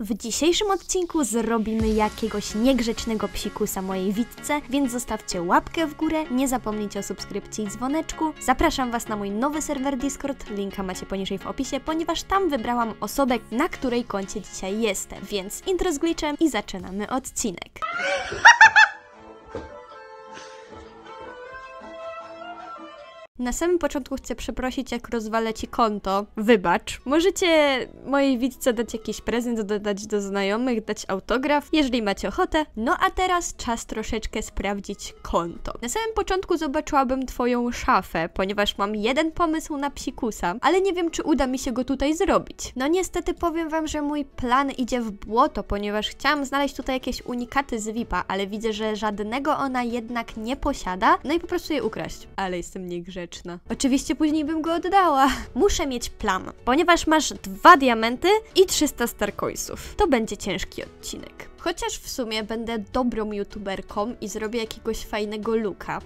W dzisiejszym odcinku zrobimy jakiegoś niegrzecznego psikusa mojej Witce, więc zostawcie łapkę w górę, nie zapomnijcie o subskrypcji i dzwoneczku. Zapraszam Was na mój nowy serwer Discord, linka macie poniżej w opisie, ponieważ tam wybrałam osobę, na której koncie dzisiaj jestem. Więc intro z glitchem i zaczynamy odcinek. Na samym początku chcę przeprosić, jak rozwalę ci konto. Wybacz. Możecie mojej Witce dać jakiś prezent, dodać do znajomych, dać autograf, jeżeli macie ochotę. No a teraz czas troszeczkę sprawdzić konto. Na samym początku zobaczyłabym twoją szafę, ponieważ mam jeden pomysł na psikusa, ale nie wiem, czy uda mi się go tutaj zrobić. No niestety powiem wam, że mój plan idzie w błoto, ponieważ chciałam znaleźć tutaj jakieś unikaty z VIP-a, ale widzę, że żadnego ona jednak nie posiada, no i po prostu je ukraść. Ale jestem niegrzeczna. Oczywiście później bym go oddała. Muszę mieć plan, ponieważ masz 2 diamenty i 300 starcoinsów. To będzie ciężki odcinek. Chociaż w sumie będę dobrą youtuberką i zrobię jakiegoś fajnego looka.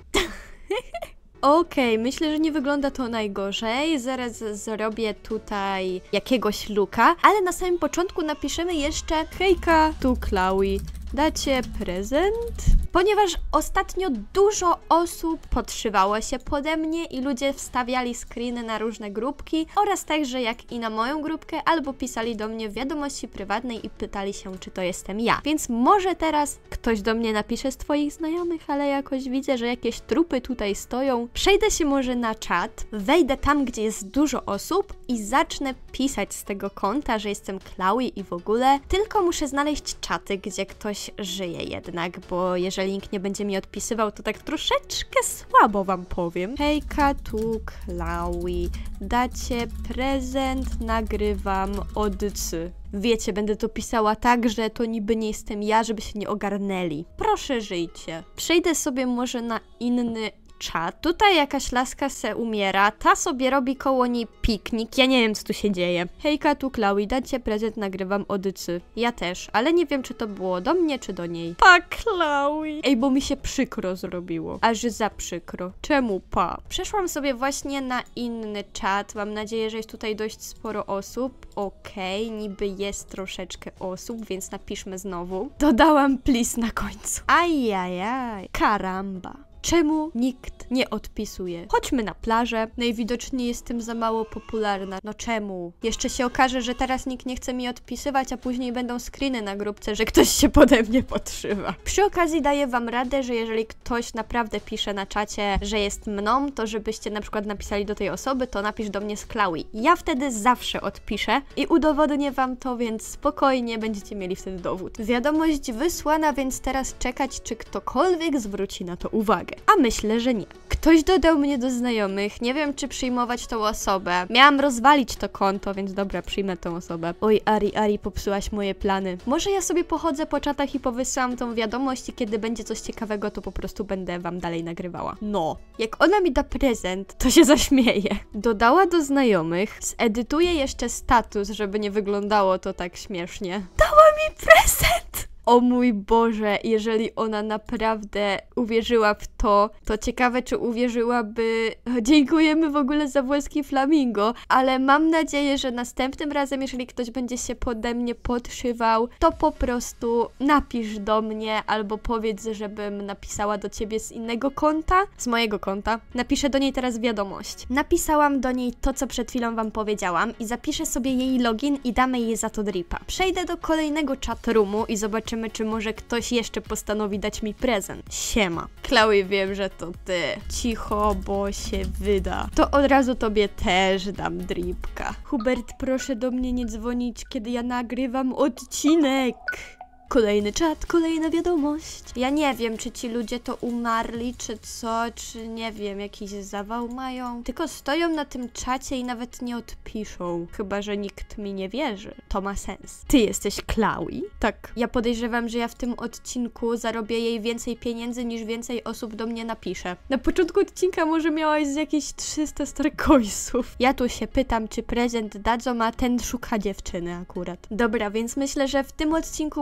Okej, myślę, że nie wygląda to najgorzej. Zaraz zrobię tutaj jakiegoś looka, ale na samym początku napiszemy jeszcze hejka, tu Chloe. Dacie prezent? Ponieważ ostatnio dużo osób podszywało się pode mnie i ludzie wstawiali screeny na różne grupki oraz także jak i na moją grupkę, albo pisali do mnie w wiadomości prywatnej i pytali się, czy to jestem ja. Więc może teraz ktoś do mnie napisze z twoich znajomych, ale jakoś widzę, że jakieś trupy tutaj stoją. Przejdę się może na czat, wejdę tam, gdzie jest dużo osób i zacznę pisać z tego konta, że jestem Chloe i w ogóle. Tylko muszę znaleźć czaty, gdzie ktoś żyje jednak, bo jeżeli nikt nie będzie mi odpisywał, to tak troszeczkę słabo wam powiem. Hejka, tu Chloe. Dacie prezent, nagrywam odcy. Wiecie, będę to pisała tak, że to niby nie jestem ja, żeby się nie ogarnęli. Proszę, żyjcie. Przejdę sobie może na inny czat. Tutaj jakaś laska se umiera, ta sobie robi koło niej piknik, ja nie wiem, co tu się dzieje. Hejka, tu Chloe, dacie prezent, nagrywam odycy. Ja też, ale nie wiem, czy to było do mnie, czy do niej. Pa, Chloe! Ej, bo mi się przykro zrobiło. Aż za przykro. Czemu pa? Przeszłam sobie właśnie na inny czat, mam nadzieję, że jest tutaj dość sporo osób. Okej, niby jest troszeczkę osób, więc napiszmy znowu. Dodałam please na końcu. Ajajaj, karamba. Czemu nikt nie odpisuje? Chodźmy na plażę. Najwidoczniej jestem za mało popularna. No czemu? Jeszcze się okaże, że teraz nikt nie chce mi odpisywać, a później będą screeny na grupce, że ktoś się pode mnie podszywa. Przy okazji daję wam radę, że jeżeli ktoś naprawdę pisze na czacie, że jest mną, to żebyście na przykład napisali do tej osoby, to napisz do mnie z Chloe. Ja wtedy zawsze odpiszę i udowodnię wam to, więc spokojnie będziecie mieli wtedy dowód. Wiadomość wysłana, więc teraz czekać, czy ktokolwiek zwróci na to uwagę. A myślę, że nie. Ktoś dodał mnie do znajomych, nie wiem, czy przyjmować tą osobę. Miałam rozwalić to konto, więc dobra, przyjmę tą osobę. Oj, Ari, popsułaś moje plany. Może ja sobie pochodzę po czatach i powysyłam tą wiadomość i kiedy będzie coś ciekawego, to po prostu będę wam dalej nagrywała. No. Jak ona mi da prezent, to się zaśmieje. Dodała do znajomych, zedytuję jeszcze status, żeby nie wyglądało to tak śmiesznie. Dała mi prezent! O mój Boże, jeżeli ona naprawdę uwierzyła w to, to ciekawe, czy uwierzyłaby... Dziękujemy w ogóle za włoski flamingo, ale mam nadzieję, że następnym razem, jeżeli ktoś będzie się pode mnie podszywał, to po prostu napisz do mnie albo powiedz, żebym napisała do ciebie z innego konta, z mojego konta. Napiszę do niej teraz wiadomość. Napisałam do niej to, co przed chwilą wam powiedziałam i zapiszę sobie jej login i damy jej za to dripa. Przejdę do kolejnego chatroomu i zobaczymy, czy może ktoś jeszcze postanowi dać mi prezent. Siema. Chloe, wiem, że to ty. Cicho, bo się wyda. To od razu tobie też dam dripka. Hubert, proszę do mnie nie dzwonić, kiedy ja nagrywam odcinek. Kolejny czat, kolejna wiadomość. Ja nie wiem, czy ci ludzie to umarli, czy co, czy nie wiem, jakiś zawał mają. Tylko stoją na tym czacie i nawet nie odpiszą. Chyba że nikt mi nie wierzy. To ma sens. Ty jesteś Chloe? Tak. Ja podejrzewam, że ja w tym odcinku zarobię jej więcej pieniędzy, niż więcej osób do mnie napisze. Na początku odcinka może miałaś z jakieś 300 starcoinsów. Ja tu się pytam, czy prezent dadzą, a ten szuka dziewczyny akurat. Dobra, więc myślę, że w tym odcinku byłoby to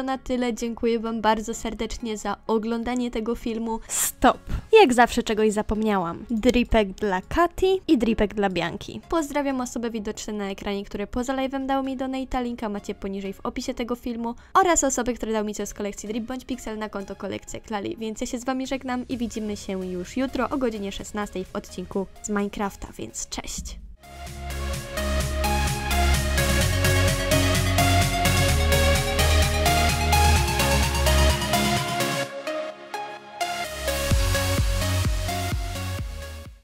to na tyle. Dziękuję wam bardzo serdecznie za oglądanie tego filmu. Stop! Jak zawsze czegoś zapomniałam. Dripek dla Kati i dripek dla Bianki. Pozdrawiam osoby widoczne na ekranie, które poza live'em dały mi donata, linka macie poniżej w opisie tego filmu, oraz osoby, które dały mi coś z kolekcji Drip bądź Pixel na konto Kolekcja Klali. Więc ja się z wami żegnam i widzimy się już jutro o godzinie 16 w odcinku z Minecrafta, więc cześć!